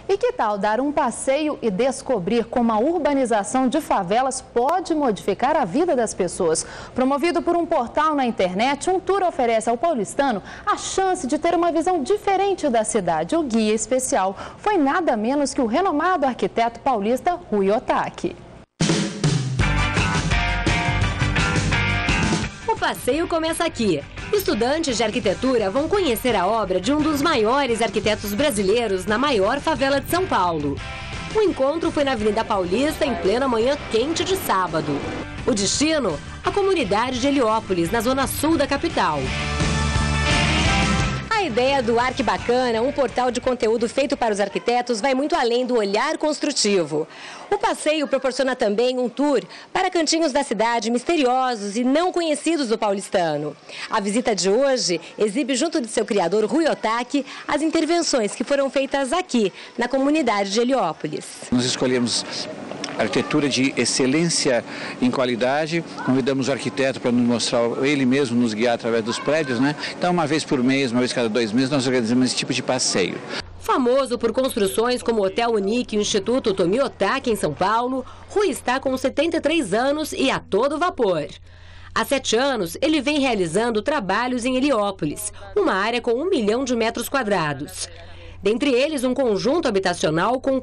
E que tal dar um passeio e descobrir como a urbanização de favelas pode modificar a vida das pessoas? Promovido por um portal na internet, um tour oferece ao paulistano a chance de ter uma visão diferente da cidade. O guia especial foi nada menos que o renomado arquiteto paulista Rui Otaki. O passeio começa aqui. Estudantes de arquitetura vão conhecer a obra de um dos maiores arquitetos brasileiros na maior favela de São Paulo. O encontro foi na Avenida Paulista em plena manhã quente de sábado. O destino? A comunidade de Heliópolis, na zona sul da capital. A ideia do Arquibacana, um portal de conteúdo feito para os arquitetos, vai muito além do olhar construtivo. O passeio proporciona também um tour para cantinhos da cidade misteriosos e não conhecidos do paulistano. A visita de hoje exibe, junto de seu criador Rui Otaki, as intervenções que foram feitas aqui, na comunidade de Heliópolis. Nós escolhemos arquitetura de excelência em qualidade, convidamos o arquiteto para nos mostrar, ele mesmo nos guiar através dos prédios, né? Então, uma vez por mês, uma vez cada 2 meses, nós organizamos esse tipo de passeio. Famoso por construções como o Hotel Unique e o Instituto Tomi Otaki em São Paulo, Rui está com 73 anos e a todo vapor. Há 7 anos, ele vem realizando trabalhos em Heliópolis, uma área com 1 milhão de metros quadrados. Dentre eles, um conjunto habitacional com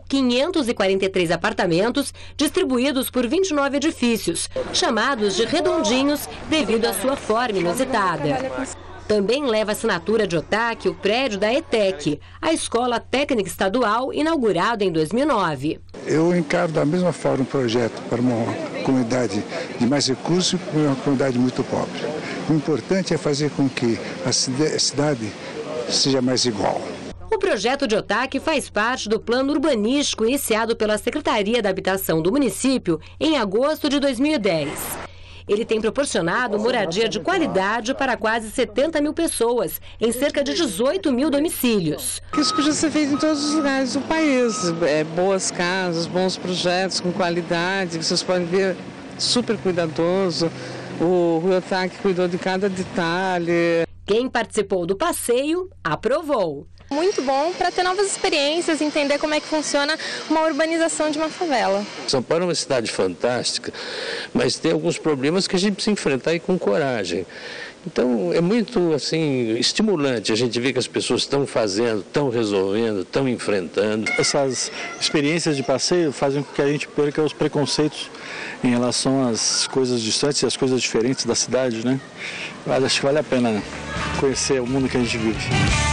543 apartamentos distribuídos por 29 edifícios, chamados de redondinhos devido à sua forma inusitada. Também leva a assinatura de Otaki o prédio da ETEC, a Escola Técnica Estadual, inaugurado em 2009. Eu encaro da mesma forma um projeto para uma comunidade de mais recursos e uma comunidade muito pobre. O importante é fazer com que a cidade seja mais igual. O projeto de Otaki faz parte do plano urbanístico iniciado pela Secretaria da Habitação do município em agosto de 2010. Ele tem proporcionado moradia de qualidade para quase 70 mil pessoas, em cerca de 18 mil domicílios. Isso podia ser feito em todos os lugares do país. Boas casas, bons projetos com qualidade, vocês podem ver, super cuidadoso. O Rui Otaki cuidou de cada detalhe. Quem participou do passeio aprovou. Muito bom para ter novas experiências, entender como é que funciona uma urbanização de uma favela. São Paulo é uma cidade fantástica, mas tem alguns problemas que a gente precisa enfrentar e com coragem. Então é muito assim estimulante a gente ver que as pessoas estão fazendo, estão resolvendo, estão enfrentando. Essas experiências de passeio fazem com que a gente perca os preconceitos em relação às coisas distantes e às coisas diferentes da cidade, né? Mas acho que vale a pena conhecer o mundo que a gente vive.